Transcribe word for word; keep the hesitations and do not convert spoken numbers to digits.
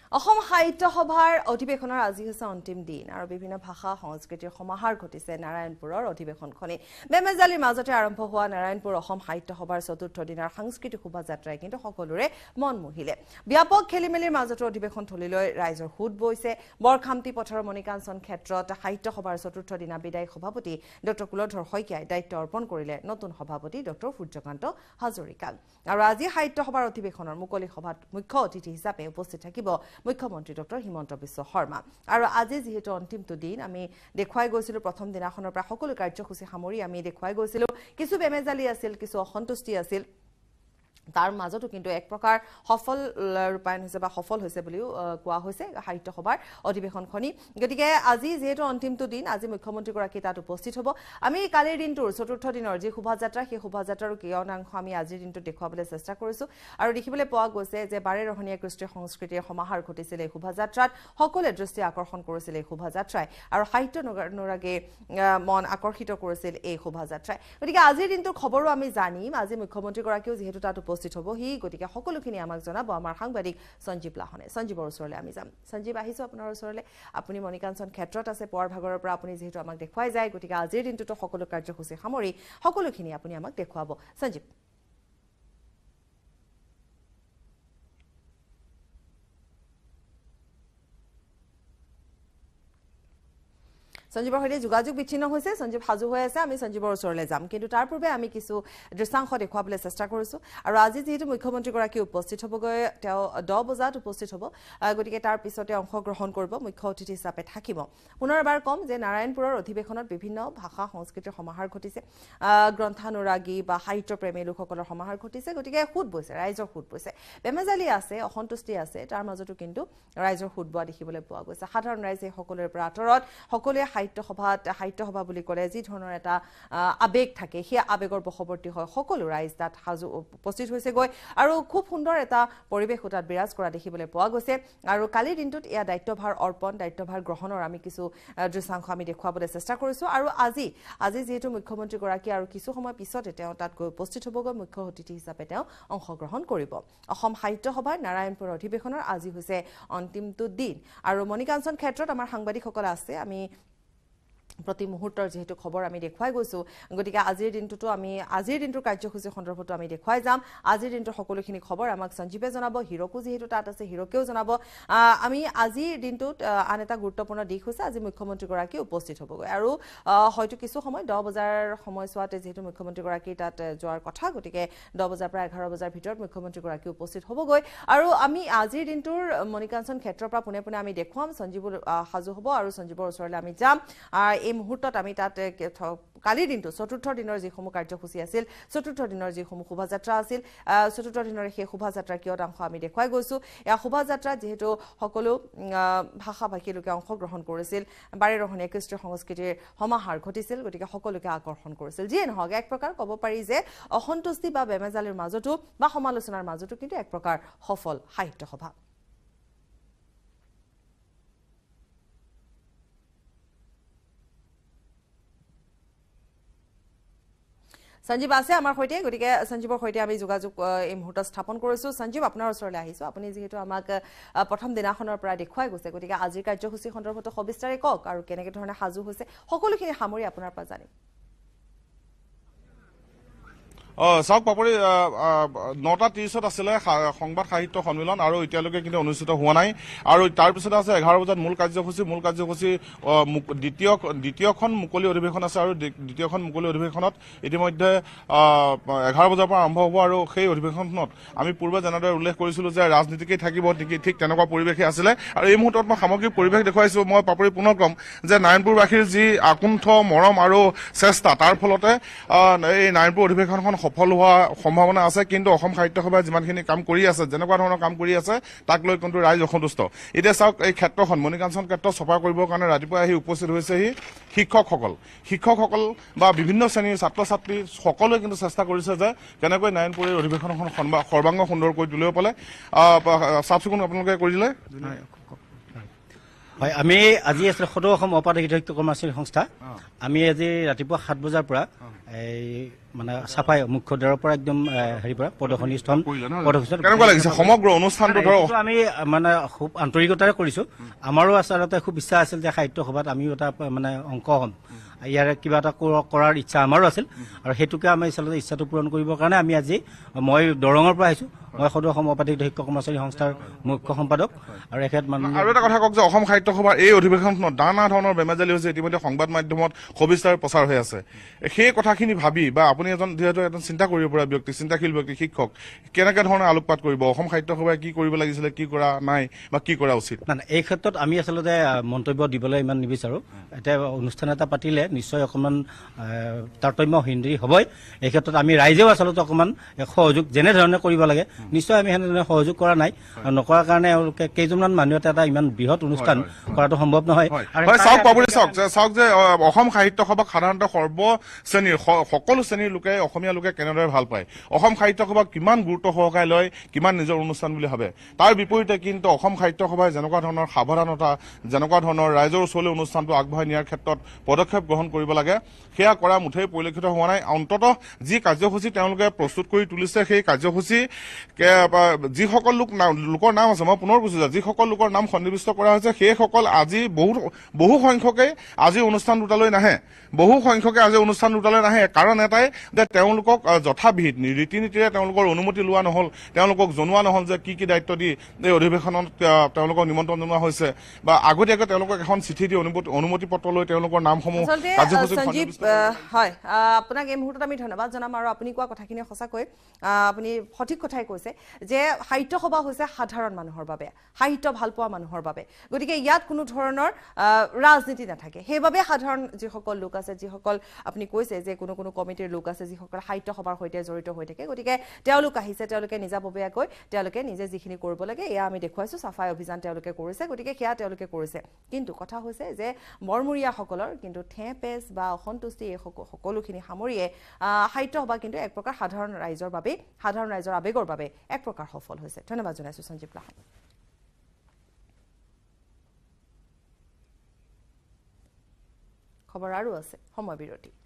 অসম সাহিত্য সভাৰ অধিবেশনৰ আজি হৈছে অন্তিম দিন আৰু বিভিন্ন ভাষা সংস্কৃতিৰ সমাহাৰ ঘটিছে নাৰায়ণপুৰৰ অধিবেশনখনি বেমেজালিৰ মাজতে আৰম্ভ হোৱা নাৰায়ণপুৰ অসম সাহিত্য সভাৰ চতুৰ্থ দিনৰ সাংস্কৃতিক শোভাযাত্ৰাই কিন্তু সকলোৰে মন মোহিলে ব্যাপক খেলিমেলিৰ মাজতে অধিবেশন থলিলৈ ৰাইজৰ হুদ বৈছে বৰখামতি পথাৰৰ মণিকাঞ্চন ক্ষেত্ৰত সাহিত্য সভাৰ চতুৰ্থ দিনা বিদায়ী সভাপতি ডক্টৰ কুলধৰ শইকীয়াই দায়িত্ব অৰ্পণ কৰিলে নতুন সভাপতি ডক্টৰ সূৰ্যকান্ত হাজৰিকাক আৰু আজি সাহিত্য সভাৰ অধিবেশনৰ মুকলি সভাত মুখ্য অতিথি হিচাপে উপস্থিত থাকিব মুখ্যমন্ত্ৰী ডক্টৰ হিমন্ত বিশ্ব শৰ্মা আৰু আজি যেহেতু অন্তিমটো দিন আমি দেখুৱাই গৈছিলো প্ৰথম দিনাখনৰ পৰা সকলো কাৰ্যসূচী সামৰি আমি দেখুৱাই গৈছিলো কিছু বেমেজালি আছিল কিছু অসন্তুষ্টি আছিল তাৰ মাজতো কিন্তু এক প্ৰকাৰ সফল ৰূপায়ণ হৈছে বা সফল হৈছে বুলিও কোৱা হৈছে সাহিত্য সভাৰ অধিবেশনখনি গতিকে আজি যেহেতু অন্তিমটো দিন আজি মুখ্যমন্ত্ৰী গৰাকী তাত উপস্থিত হ'ব আমি কালিৰ দিনটোৰ চতুৰ্থ দিনৰ যি শোভাযাত্ৰা সেই শোভাযাত্ৰাৰ কিয়নাংশ আমি আজিৰ দিনটো দেখুৱাবলৈ চেষ্টা কৰিছো আৰু দেখিবলৈ পোৱা গৈছে যে বাৰে ৰহণীয়া কৃষ্টি সংস্কৃতিৰ সমাহাৰ ঘটিছিল এই শোভাযাত্ৰাত সকলোৱে দৃষ্টি আকৰ্ষণ কৰিছিল এই শোভাযাত্ৰাই আৰু সাহিত্য অনুৰাগে মন আকৰ্ষিত কৰিছিল এই শোভাযাত্ৰাই গতিকে আজিৰ দিনটোৰ খবৰো আমি জানিম আজি মুখ্যমন্ত্ৰী গৰাকীও যেহেতু তাত উপস্থিত হ'ব হি গতিকে সকলোখিনি আমাক জনাব আমাৰ সাংবাদিক সঞ্জীৱ লাহনে সঞ্জীৱৰ ওচৰলৈ আমি যাম সঞ্জীৱ আহিছো আপোনাৰ ওচৰলৈ আপুনি মণিকাঞ্চন ক্ষেত্ৰত আছে পুৱাৰ ভাগৰৰ পৰা আপুনি যেহেতু আমাক দেখুৱাই যায় গতিকে আজিৰ দিনটোতো সকলো কাৰ্যসূচী সামৰি সকলোখিনি আপুনি আমাক দেখুৱাব সঞ্জীৱ সঞ্জীৱৰ সৈতে যোগাযোগ বিচ্ছিন্ন হৈছে সঞ্জীৱ সাজু হৈ আছে আমি সঞ্জীৱৰ ওচৰলৈ যাম কিন্তু তাৰ পূৰ্বে আমি কিছু দৃশ্যাংশ দেখুৱাবলৈ চেষ্টা কৰিছো আৰু আজি যেহেতু মুখ্যমন্ত্ৰী গৰাকী উপস্থিত হ'বগৈ তেওঁ দহ বজাত উপস্থিত হ'ব গতিকে তাৰ পিছতে অংশগ্ৰহণ কৰিব মুখ্য অতিথি হিচাপে থাকিব পুনৰ এবাৰ কম যে নাৰায়ণপুৰৰ অধিবেশনত বিভিন্ন ভাষা সংস্কৃতিৰ সমাহাৰ ঘটিছে গ্ৰন্থানুৰাগী বা সাহিত্য প্ৰেমী লোকসকলৰ সমাহাৰ ঘটিছে গতিকে হুদ বৈছে ৰাইজৰ হুদ বৈছে বেমেজালি আছে অসন্তুষ্টি আছে তাৰ মাজতো কিন্তু ৰাইজৰ হুদ বোৱা দেখিবলৈ পোৱা গৈছে সাধাৰণ ৰাইজে সকলোৰে পৰা আঁতৰত সকলোৱে সাহিত্য সভাত সাহিত্য সভা বুলি ক'লে যি ধৰণৰ এটা আবেগ থাকে সেই আবেগৰ বশৱৰ্তী হয় সকলো ৰাইজ তাত হাজু উপস্থিত হৈছে গৈ আৰু খুব সুন্দৰ এটা পৰিৱেশ তাত বিৰাজ কৰা দেখিবলৈ পোৱা গৈছে আৰু কালিৰ দিনটোত এয়া দায়িত্বভাৰ অৰ্পণ দায়িত্বভাৰ গ্ৰহণৰ আমি কিছু দৃশ্যাংশ আমি দেখুৱাবলৈ চেষ্টা কৰিছো আৰু আজি আজি যেহেতু মুখ্যমন্ত্ৰী গৰাকী আৰু কিছু সময় পিছতে তেওঁ তাত গৈ উপস্থিত হ'বগৈ মুখ্য অতিথি হিচাপে তেওঁ অংশগ্ৰহণ কৰিব অসম সাহিত্য সভাৰ নাৰায়ণপুৰ অধিবেশনৰ আজি হৈছে অন্তিমটো দিন আৰু মণিকাঞ্চন ক্ষেত্ৰত আমাৰ সাংবাদিকসকল আছে আমি প্ৰতি মুহূৰ্তৰ যেহেতু খবৰ আমি দেখুৱাই গৈছো গতিকে আজিৰ দিনটোতো আমি আজিৰ দিনটোৰ কাৰ্যসূচী সন্দৰ্ভতো আমি দেখুৱাই যাম আজিৰ দিনটোৰ সকলোখিনি খবৰ আমাক সঞ্জীৱে জনাব হিৰকো যেহেতু তাত আছে হিৰকেও জনাব আমি আজিৰ দিনটোত আন এটা গুৰুত্বপূৰ্ণ দিশ হৈছে আজি মুখ্যমন্ত্ৰী গৰাকী উপস্থিত হ'বগৈ আৰু হয়তো কিছু সময় দহ বজাৰ সময়ছোৱাতে যেহেতু মুখ্যমন্ত্ৰী গৰাকী তাত যোৱাৰ কথা গতিকে দহ বজাৰ পৰা এঘাৰ বজাৰ ভিতৰত মুখ্যমন্ত্ৰী গৰাকী উপস্থিত হ'বগৈ আৰু আমি আজিৰ দিনটোৰ মণিকাঞ্চন ক্ষেত্ৰৰ পৰা পোনে পোনে আমি দেখুৱাম সঞ্জীৱৰ সাজু হ'ব আৰু সঞ্জীৱৰ ওচৰলৈ আমি যাম এই মুহূৰ্তত আমি তাত কালিৰ দিনটো চতুৰ্থ দিনৰ যিসমূহ কাৰ্যসূচী আছিল চতুৰ্থ দিনৰ যিসমূহ শোভাযাত্ৰা আছিল চতুৰ্থ দিনৰ সেই শোভাযাত্ৰাৰ কিয়দাংশ আমি দেখুৱাই গৈছো এয়া শোভাযাত্ৰাত যিহেতু সকলো ভাষা ভাষী লোকে অংশগ্ৰহণ কৰিছিল বাৰে ৰহণীয়া কৃষ্টি সংস্কৃতিৰ সমাহাৰ ঘটিছিল গতিকে সকলোকে আকৰ্ষণ কৰিছিল যিয়ে নহওক এক প্ৰকাৰ ক'ব পাৰি যে অসন্তুষ্টি বা বেমেজালিৰ মাজতো বা সমালোচনাৰ মাজতো কিন্তু এক প্ৰকাৰ সফল সাহিত্য সভা সঞ্জীৱ আছে আমাৰ সৈতে গতিকে সঞ্জীৱৰ সৈতে আমি যোগাযোগ এই মুহূৰ্তত স্থাপন কৰিছো সঞ্জীৱ আপোনাৰ ওচৰলৈ আহিছো আপুনি যেহেতু আমাক প্ৰথম দিনাখনৰ পৰা দেখুৱাই গৈছে গতিকে আজিৰ কাৰ্যসূচী সন্দৰ্ভত সবিস্তাৰে কওক আৰু কেনেকৈ ধৰণে সাজু হৈছে সকলোখিনি সামৰি আপোনাৰ পৰা জানিম চাওক পাপৰি নটা ত্ৰিশত আছিলে সংবাদ সাহিত্য সন্মিলন আৰু এতিয়ালৈকে কিন্তু অনুষ্ঠিত হোৱা নাই আৰু তাৰপিছতে আছে এঘাৰ বজাত মূল কাৰ্যসূচী মূল কাৰ্যসূচী দ্বিতীয় দ্বিতীয়খন মুকলি অধিৱেশন আছে আৰু দ্বিতীয়খন মুকলি অধিৱেশনত ইতিমধ্যে এঘাৰ বজাৰ পৰা আৰম্ভ হ'ব আৰু সেই অধিৱেশনখনত আমি পূৰ্বে যেনেদৰে উল্লেখ কৰিছিলো যে ৰাজনীতিকেই থাকিব ঠিক তেনেকুৱা পৰিৱেশে আছিলে আৰু এই মুহূৰ্তত মই সামগ্ৰিক পৰিৱেশ দেখুৱাইছো মই পাপৰি পুনৰ কম যে নাৰায়ণপুৰবাসীৰ যি আকুণ্ঠ মৰম আৰু চেষ্টা তাৰ ফলতে এই নাৰায়ণপুৰ অধিৱেশনখন সফল হোৱা সম্ভাৱনা আছে কিন্তু অসম সাহিত্য সভাই যিমানখিনি কাম কৰি আছে যেনেকুৱা ধৰণৰ কাম কৰি আছে তাক লৈ কিন্তু ৰাইজ অসন্তুষ্ট এতিয়া চাওক এই ক্ষেত্ৰখন মণিকাঞ্চন ক্ষেত্ৰ চফা কৰিবৰ কাৰণে ৰাতিপুৱা আহি উপস্থিত হৈছেহি শিক্ষকসকল শিক্ষকসকল বা বিভিন্ন শ্ৰেণীৰ ছাত্ৰ ছাত্ৰী সকলোৱে কিন্তু চেষ্টা কৰিছে যে কেনেকৈ নাৰায়ণপুৰৰ অধিৱেশনখন সৰ্বাংগ সুন্দৰ কৰি তুলিব পালে চাফ চিকুণ আপোনালোকে কৰি দিলে হয় আমি আজি আসলে সদৌ অসম অপাধিক সাহিত্য কৰ্মচাৰী সংস্থা আমি আজি ৰাতিপুৱা সাত বজাৰ পৰা এই মানে সাফাই মুখ্য দ্বাৰৰ পৰা একদম হেৰি পৰা প্ৰদৰ্শনী স্থান প্ৰদৰ্শন কেনেকুৱা লাগিছে সমগ্ৰ অনুষ্ঠানটো ধৰ আমি মানে খুব আন্তৰিকতাৰে কৰিছো আমাৰো আচলতে খুব ইচ্ছা আছিল যে সাহিত্য সভাত আমিও এটা মানে অংশ হ'ম ইয়াৰ কিবা এটা কৰাৰ ইচ্ছা আমাৰো আছিল আৰু হেতুকে আমি আচলতে ইচ্ছাটো পূৰণ কৰিবৰ কাৰণে আমি আজি মই দৰঙৰ পৰা আহিছো মই সদৌ অসম অপাধিক সাহিত্য কৰ্মচাৰী সংস্থাৰ মুখ্য সম্পাদক আৰু এখেত মানে আৰু এটা কথা কওক যে অসম সাহিত্য সভাৰ এই অধিৱেশনখনত নানা ধৰণৰ বেমেজালি হৈছে ইতিমধ্যে সংবাদ মাধ্যমত সবিস্তাৰ প্ৰচাৰ হৈ আছে সেই কথাখিনি ভাবি বা আপুনি এজন যিহেতু এজন চিন্তা কৰিব পৰা ব্যক্তি চিন্তাশীল ব্যক্তি শিক্ষক কেনেকৈ ধৰণে আলোকপাত কৰিব অসম সাহিত্য সভাই কি কৰিব লাগিছিলে কি কৰা নাই বা কি কৰা উচিত না এই ক্ষেত্ৰত আমি আচলতে মন্তব্য দিবলৈ ইমান নিবিচাৰো এতিয়া অনুষ্ঠান এটা পাতিলে নিশ্চয় অকমান তাৰতম্য হিন্দী হ'বই এই ক্ষেত্ৰত আমি ৰাইজেও আচলতে অকমান সহযোগ যেনে ধৰণে কৰিব লাগে নিশ্চয় আমি সেনেধৰণে সহযোগ কৰা নাই নকৰাৰ কাৰণে কেইজনমান মানুহ এটা ইমান বৃহৎ অনুষ্ঠান কৰাটো সম্ভৱ নহয় চাওক পাবলি চাওক চাওক যে অসম সাহিত্য সভাক সাধাৰণতে সৰ্ব শ্ৰেণীৰ সকলো শ্ৰেণীৰ লোকে অসমীয়া লোকে কেনেদৰে ভাল পায় অসম সাহিত্য সভাক কিমান গুৰুত্ব সহকাৰে লয় কিমান নিজৰ অনুষ্ঠান বুলি ভাবে তাৰ বিপৰীতে কিন্তু অসম সাহিত্য সভাই যেনেকুৱা ধৰণৰ সাৱধানতা যেনেকুৱা ধৰণৰ ৰাইজৰ ওচৰলৈ অনুষ্ঠানটো আগবঢ়াই নিয়াৰ ক্ষেত্ৰত পদক্ষেপ গ্ৰহণ কৰিব লাগে সেয়া কৰা মুঠেই পৰিলক্ষিত হোৱা নাই অন্ততঃ যি কাৰ্যসূচী তেওঁলোকে প্ৰস্তুত কৰি তুলিছে সেই কাৰ্যসূচী যিসকল লোক লোকৰ নাম আছে মই পুনৰ কৈছো যিসকল লোকৰ নাম সন্নিৱিষ্ট কৰা হৈছে সেইসকল আজি বহু বহু সংখ্যকে আজি অনুষ্ঠান দুটালৈ নাহে বহু সংখ্যকে আজি অনুষ্ঠান দুটালৈ নাহে কাৰণ এটাই যে তেওঁলোকক যথাবিহিত ৰীতি নীতিৰে তেওঁলোকৰ অনুমতি লোৱা নহল তেওঁলোকক জনোৱা নহল যে কি কি দায়িত্ব দি এই অধিৱেশনত তেওঁলোকক নিমন্ত্ৰণ জনোৱা হৈছে বা আগতীয়াকৈ তেওঁলোকক এখন চিঠি দি অনুমতি অনুমতি পত্ৰ লৈ তেওঁলোকৰ নামসমূহ সঞ্জীৱ হয় আপোনাক এই মুহূৰ্তত আমি ধন্যবাদ জনাম আৰু আপুনি কোৱা কথাখিনি সঁচাকৈ আপুনি সঠিক কথাই কৈছে যে সাহিত্য সভা হৈছে সাধাৰণ মানুহৰ বাবে সাহিত্য ভাল পোৱা মানুহৰ বাবে গতিকে ইয়াত কোনো ধৰণৰ ৰাজনীতি নাথাকে সেইবাবে সাধাৰণ যিসকল লোক আছে যিসকল আপুনি কৈছে যে কোনো কোনো কমিটিৰ লোক আছে যিসকল সাহিত্য সভাৰ সৈতে জড়িত হৈ থাকে গতিকে তেওঁলোক আহিছে তেওঁলোকে নিজাববীয়াকৈ তেওঁলোকে নিজে যিখিনি কৰিব লাগে এয়া আমি দেখুৱাইছো সাফাই অভিযান তেওঁলোকে কৰিছে গতিকে সেয়া তেওঁলোকে কৰিছে কিন্তু কথা হৈছে যে মৰমূৰীয়াসকলৰ কিন্তু ঠেঁ পেচ বা অসন্তুষ্টি এই সকলোখিনি সামৰিয়ে সাহিত্য সভা কিন্তু এক প্ৰকাৰ সাধাৰণ ৰাইজৰ বাবে সাধাৰণ ৰাইজৰ আবেগৰ বাবে এক প্ৰকাৰ সফল হৈছে ধন্যবাদ জনাইছো সঞ্জীৱ লাহন খবৰ আৰু আছে সময় বিৰতি